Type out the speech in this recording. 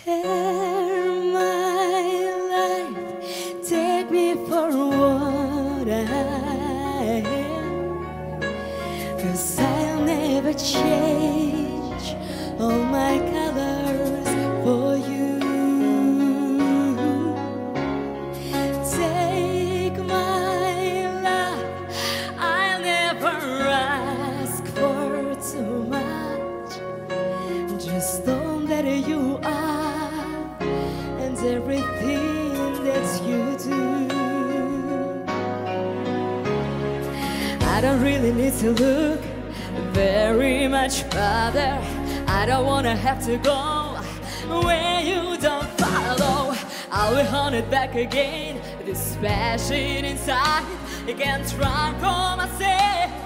Share my life, take me for what I am, 'cause I'll never change all my colors for you. Take my love, I'll never ask for too much. Just know that you are and everything that you do. I don't really need to look very much further. I don't wanna have to go where you don't follow. I'll be on it back again. This passion inside, it can't run from myself.